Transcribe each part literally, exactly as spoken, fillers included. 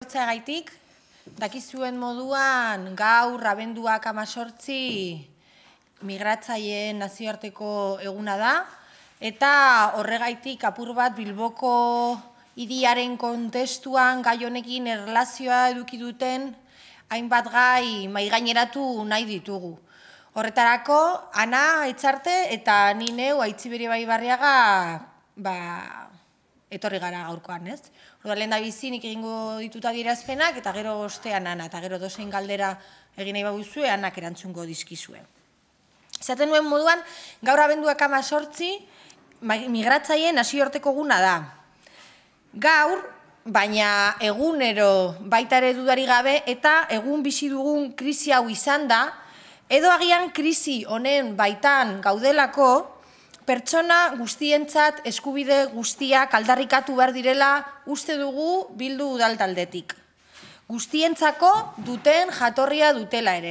etortzeagaitik, dakizuen moduan gaur abenduak hemezortzi migratzaileen nazioarteko eguna da, eta horregaitik apur bat Bilboko hiriaren kontestuan gai honekin erlazioa eduki duten hainbat gai mahaigaineratu nahi ditugu. Horretarako, Ana Etxarte eta ni neu Aitziberi Baibarriaga etorri gara gaurkoan, ez? Orduan lehen da bizi nik egingo ditut adierazpenak eta gero ostean Ana, eta gero dozein galdera egin nahi baduzue, Anak erantzungo dizkizue. Esaten nuen moduan, gaur abenduak hemezortzi migratzaileen nazioarteko eguna da. Gaur, baina egunero baita ere dudarik gabe eta egun bizi dugun krisi hau izan da, edo agian krisi honen baitan gaudelako, pertsona guztientzat eskubide guztiak aldarrikatu behar direla uste dugu Bildu udaltaldetik. Guztientzako duten jatorria dutela ere.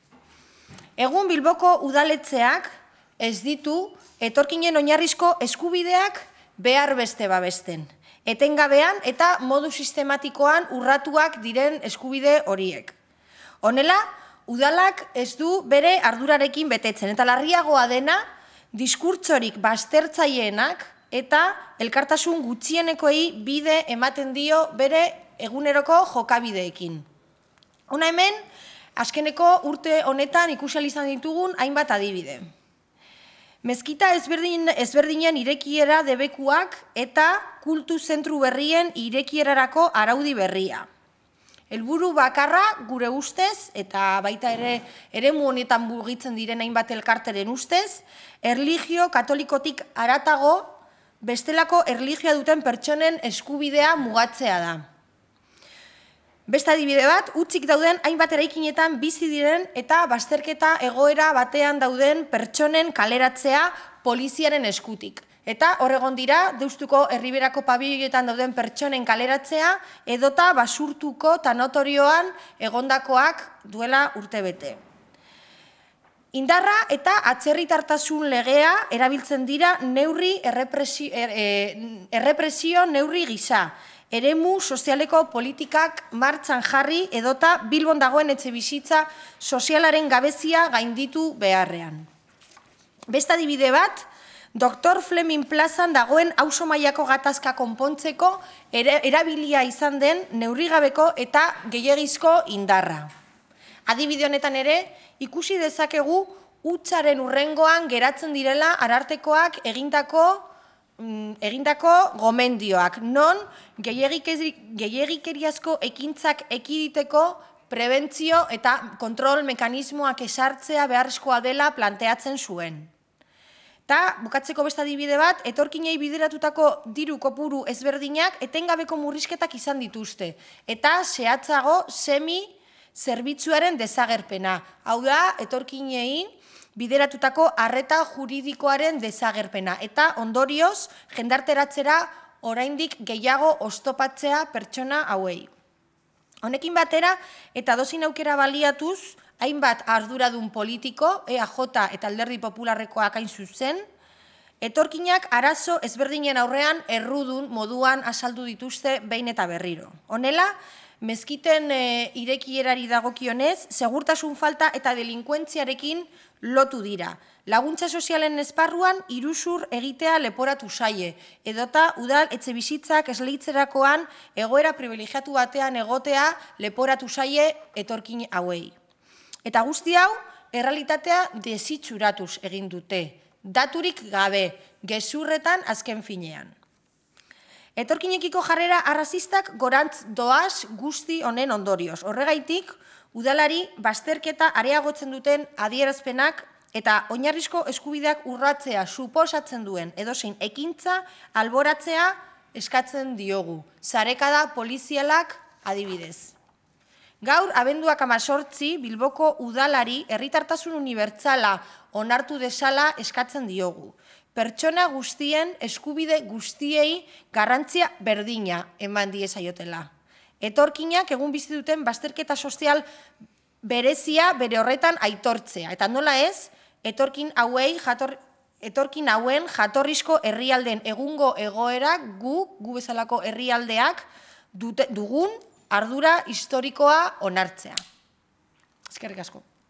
Egun Bilboko udaletxeak ez ditu etorkinen oinarrizko eskubideak behar beste babesten. Etengabean eta modu sistematikoan urratuak diren eskubide horiek. Honela, udalak ez du bere ardurarekin betetzen, eta larriagoa dena, diskurtsorik baztertzaileenak eta elkartasun gutxienekoei bide ematen dio bere eguneroko jokabideekin. Hona hemen, azkeneko urte honetan ikusi ahal izan ditugun hainbat adibide. Mezkita ezberdinen irekiera debekuak eta kultu zentru berrien irekierarako araudi berria. Helburu bakarra gure ustez, eta baita ere eremu honetan mugitzen diren hainbat elkarteren ustez, erlijio katolikotik haratago bestelako erlijioa duten pertsonen eskubidea mugatzea da. Beste adibide bat, utzik dauden hainbat eraikinetan bizi diren eta bazterketa egoera batean dauden pertsonen kaleratzea poliziaren eskutik. Eta horregon dira, Deustuko Erriberako pabiloietan dauden pertsonen kaleratzea edota basurtuko tanotorioan egondakoak duela urtebete. Indarra eta atzerritartasun legea erabiltzen dira neurri errepresio neurri gisa. Eremu sozialeko politikak martxan jarri edota Bilbon dagoen etxebizitza sozialaren gabezia gainditu beharrean. Beste adibide bat, Doktor Fleming plazan dagoen auzo mailako gatazka konpontzeko erabilia izan den neurrigabeko eta gehiegizko indarra. Adibide honetan ere, ikusi dezakegu hutsaren hurrengoan geratzen direla arartekoak egindako egindako gomendioak, non gehiegikeriazko ekintzak ekiditeko prebentzio eta kontrol mekanismoak esartzea beharrezkoa dela planteatzen zuen. Eta, bukatzeko beste adibide bat, etorkinei bideratutako diru kopuru ezberdinak etengabeko murrizketak izan dituzte, eta zehatzago semi zerbitzuaren desagerpena. Hau da, etorkinei bideratutako arreta juridikoaren desagerpena, eta ondorioz, jendarteratzera oraindik gehiago oztopatzea pertsona hauei. Honekin batera, eta dozin aukera baliatuz, hainbat arduradun politiko, E A J eta Alderdi Popularrekoak hain zuzen, etorkinak arazo ezberdinen aurrean errudun moduan azaldu dituzte behin eta berriro. Honela, mezkiten irekierari dagokionez, segurtasun falta eta delinkuentziarekin lotu dira. Laguntza sozialen esparruan iruzur egitea leporatu zaie, edota udal etxebizitzak esleitzerakoan egoera privilegiatu batean egotea leporatu zaie etorkin hauei. Eta guzti hau, errealitatea desitxuratuz egin dute, daturik gabe, gezurretan azken finean. Etorkinekiko jarrera arrazistak gorantz doaz guzti honen ondorioz. Horregaitik, udalari bazterketa areagotzen duten adierazpenak eta oinarrizko eskubideak urratzea suposatzen duen edozein ekintza alboratzea eskatzen diogu. Sarekada polizialak adibidez. Gaur, abenduak hemezortzi, Bilboko udalari herritartasun unibertsala onartu dezala eskatzen diogu. Pertsona guztien eskubide guztiei garrantzia berdina eman diezaiotela. Etorkinak egun bizi duten bazterketa sozial berezia bere horretan aitortzea. Eta nola ez, etorkin hauei etorkin hauen jatorrizko herrialden egungo egoera gu, gu bezalako herrialdeak dugun ardura historikoa onartzea. Eskerrik asko.